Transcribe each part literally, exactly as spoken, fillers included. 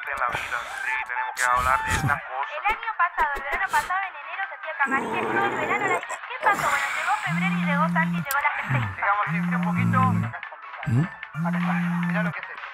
importante en la vida, sí, tenemos que hablar de estas cosas. El año pasado, el verano pasado, en enero se hacía camarines, todo el verano la dije, ¿qué pasó? Bueno, llegó febrero y llegó Santi y llegó la gente. Digamos, si un poquito... ¿Mm? Acá está, mirá lo que es esto,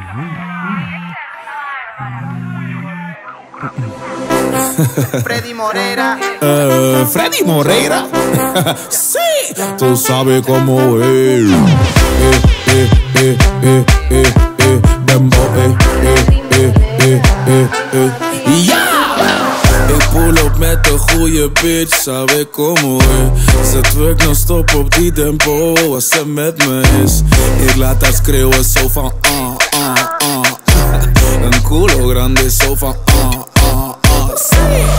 Santiago. Freddy Moreira. Uh, Freddy Moreira. Sí, tú sabes cómo es. Eh, eh, eh, eh, eh, eh, Dembo, eh, eh, eh, eh, eh, eh. Ja! Ik pull op met de goeie bitch, sabe como es. Ze twerkt non-stop op die tempo als ze met me is. Ik laat haar schreeuwen zo van ah, ah, ah. Een culo grande zo van ah, ah, ah. Sí.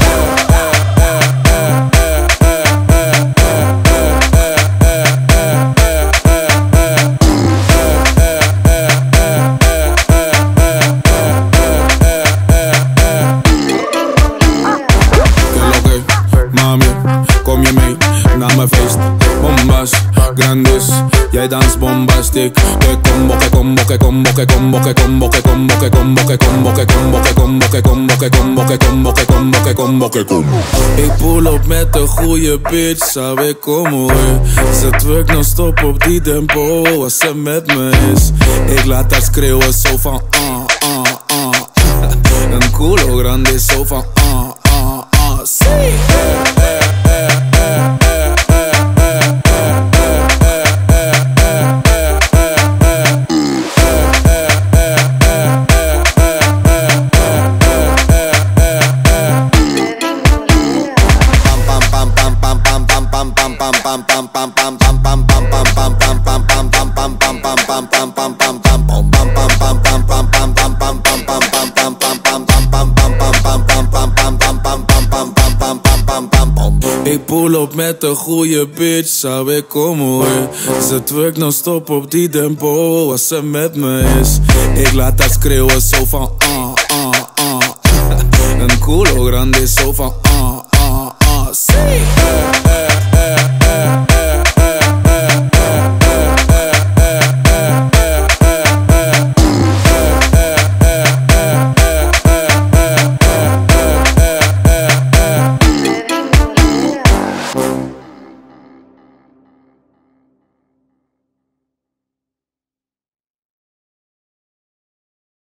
Kom je mee naar mijn feest? Bombas, grandes, jij dans bombastiek. Que combo, que combo, que combo, que combo, que combo, que combo, que combo, que combo, que combo, que combo, que combo, que combo, que combo, que combo, que combo, que combo. Ik pull op met de goeie bitch, sabe como es. Ze twerkt non-stop op die tempo als ze met me is. Ik laat haar schreeuwen zo van ah, ah, ah. Een culo grande zo van ah, ah, ah. Sí. Ik pull op met de goeie bitch, sabe como es. Ze twerkt non-stop op die tempo als ze met me is. Ik laat haar schreeuwen zo van ah, ah, ah. Een culo grande zo van ah, ah, ah. Sí.